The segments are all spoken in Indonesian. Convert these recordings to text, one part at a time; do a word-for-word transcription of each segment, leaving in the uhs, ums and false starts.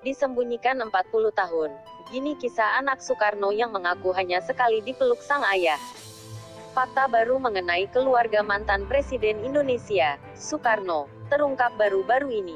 Disembunyikan empat puluh tahun. Gini kisah anak Soekarno yang mengaku hanya sekali dipeluk sang ayah. Fakta baru mengenai keluarga mantan Presiden Indonesia, Soekarno, terungkap baru-baru ini.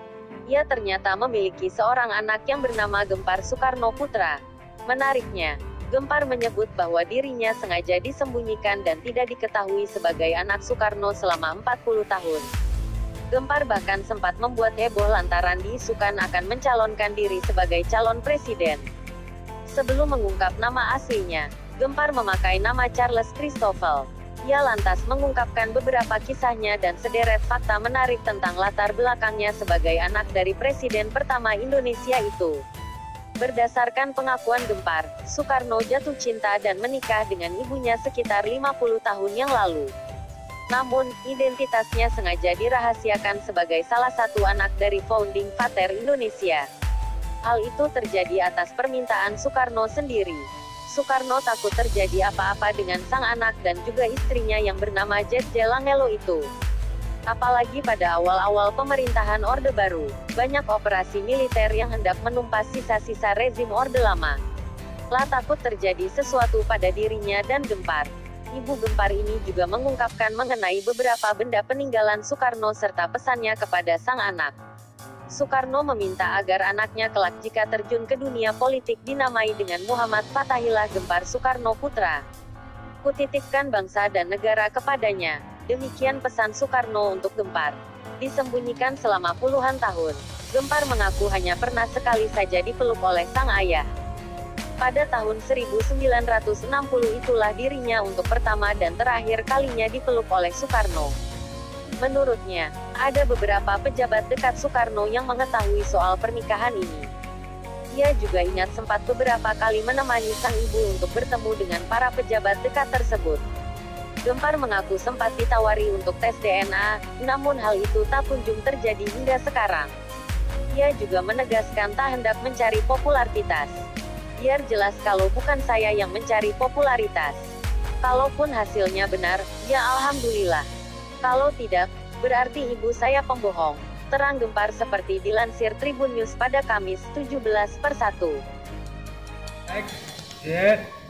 Ia ternyata memiliki seorang anak yang bernama Gempar Soekarno Putra. Menariknya, Gempar menyebut bahwa dirinya sengaja disembunyikan dan tidak diketahui sebagai anak Soekarno selama empat puluh tahun. Gempar bahkan sempat membuat heboh lantaran diisukan akan mencalonkan diri sebagai calon presiden. Sebelum mengungkap nama aslinya, Gempar memakai nama Charles Christoffel. Ia lantas mengungkapkan beberapa kisahnya dan sederet fakta menarik tentang latar belakangnya sebagai anak dari Presiden pertama Indonesia itu. Berdasarkan pengakuan Gempar, Soekarno jatuh cinta dan menikah dengan ibunya sekitar lima puluh tahun yang lalu. Namun, identitasnya sengaja dirahasiakan sebagai salah satu anak dari Founding Father Indonesia. Hal itu terjadi atas permintaan Soekarno sendiri. Soekarno takut terjadi apa-apa dengan sang anak dan juga istrinya yang bernama Jetje Langelo itu. Apalagi pada awal-awal pemerintahan Orde Baru, banyak operasi militer yang hendak menumpas sisa-sisa rezim Orde Lama. Lah takut terjadi sesuatu pada dirinya dan Gempar. Ibu Gempar ini juga mengungkapkan mengenai beberapa benda peninggalan Soekarno serta pesannya kepada sang anak. Soekarno meminta agar anaknya kelak jika terjun ke dunia politik dinamai dengan Muhammad Fathahillah Gempar Soekarno Putra. Kutitipkan bangsa dan negara kepadanya. Demikian pesan Soekarno untuk Gempar. Disembunyikan selama puluhan tahun, Gempar mengaku hanya pernah sekali saja dipeluk oleh sang ayah. Pada tahun seribu sembilan ratus enam puluh itulah dirinya untuk pertama dan terakhir kalinya dipeluk oleh Soekarno. Menurutnya, ada beberapa pejabat dekat Soekarno yang mengetahui soal pernikahan ini. Ia juga ingat sempat beberapa kali menemani sang ibu untuk bertemu dengan para pejabat dekat tersebut. Gempar mengaku sempat ditawari untuk tes D N A, namun hal itu tak kunjung terjadi hingga sekarang. Ia juga menegaskan tak hendak mencari popularitas. Biar jelas kalau bukan saya yang mencari popularitas. Kalaupun hasilnya benar, ya alhamdulillah. Kalau tidak, berarti ibu saya pembohong. Terang Gempar seperti dilansir Tribun News pada Kamis tujuh belas per satu. Next. Yeah.